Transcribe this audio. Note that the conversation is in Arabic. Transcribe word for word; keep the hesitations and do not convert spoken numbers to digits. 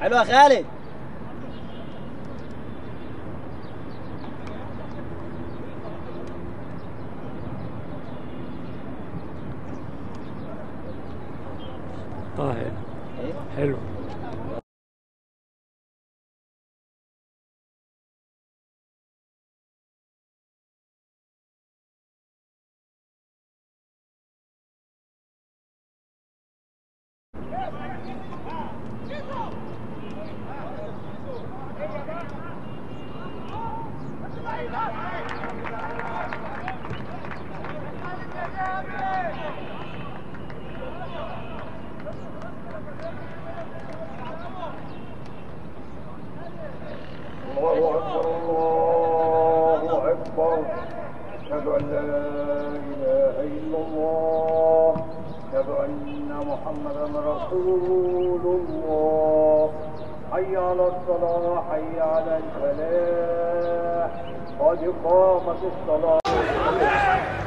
حلو يا خالد. طاهر حلو. الله أكبر الله أكبر أشهد أن لا إله إلا الله أشهد أن محمدا رسول الله حي على الصلاة حي على الفلاح قد قامت الصلاة.